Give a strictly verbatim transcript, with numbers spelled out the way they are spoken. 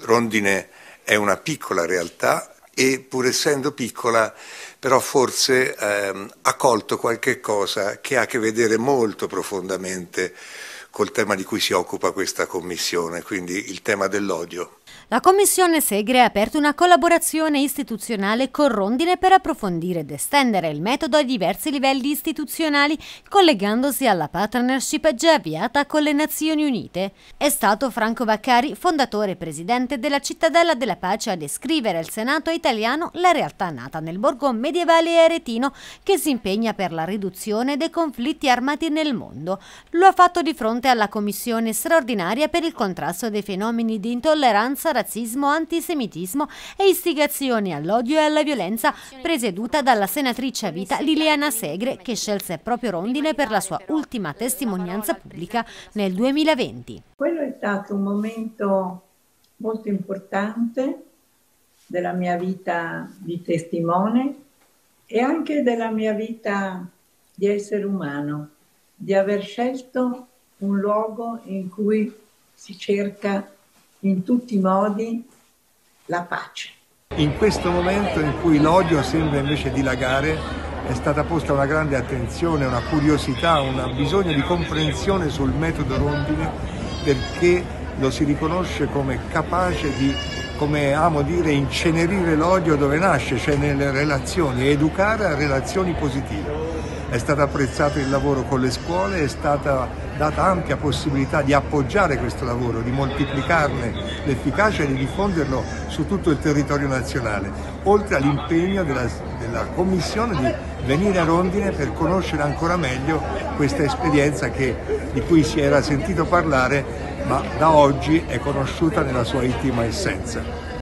Rondine è una piccola realtà e pur essendo piccola però forse ehm, ha colto qualche cosa che ha a che vedere molto profondamente col tema di cui si occupa questa commissione, quindi il tema dell'odio. La Commissione Segre ha aperto una collaborazione istituzionale con Rondine per approfondire ed estendere il metodo a diversi livelli istituzionali, collegandosi alla partnership già avviata con le Nazioni Unite. È stato Franco Vaccari, fondatore e presidente della Cittadella della Pace, a descrivere al Senato italiano la realtà nata nel borgo medievale e aretino che si impegna per la riduzione dei conflitti armati nel mondo. Lo ha fatto di fronte alla Commissione straordinaria per il contrasto dei fenomeni di intolleranza, razzismo, antisemitismo e istigazioni all'odio e alla violenza, presieduta dalla senatrice a vita Liliana Segre, che scelse proprio Rondine per la sua ultima testimonianza pubblica nel duemilaventi. Quello è stato un momento molto importante della mia vita di testimone e anche della mia vita di essere umano, di aver scelto un luogo in cui si cerca in tutti i modi la pace. In questo momento in cui l'odio sembra invece dilagare, è stata posta una grande attenzione, una curiosità, un bisogno di comprensione sul metodo Rondine, perché lo si riconosce come capace di, come amo dire, incenerire l'odio dove nasce, cioè nelle relazioni, educare a relazioni positive. È stato apprezzato il lavoro con le scuole, è stata data ampia possibilità di appoggiare questo lavoro, di moltiplicarne l'efficacia e di diffonderlo su tutto il territorio nazionale, oltre all'impegno della, della Commissione di venire a Rondine per conoscere ancora meglio questa esperienza che, di cui si era sentito parlare, ma da oggi è conosciuta nella sua intima essenza.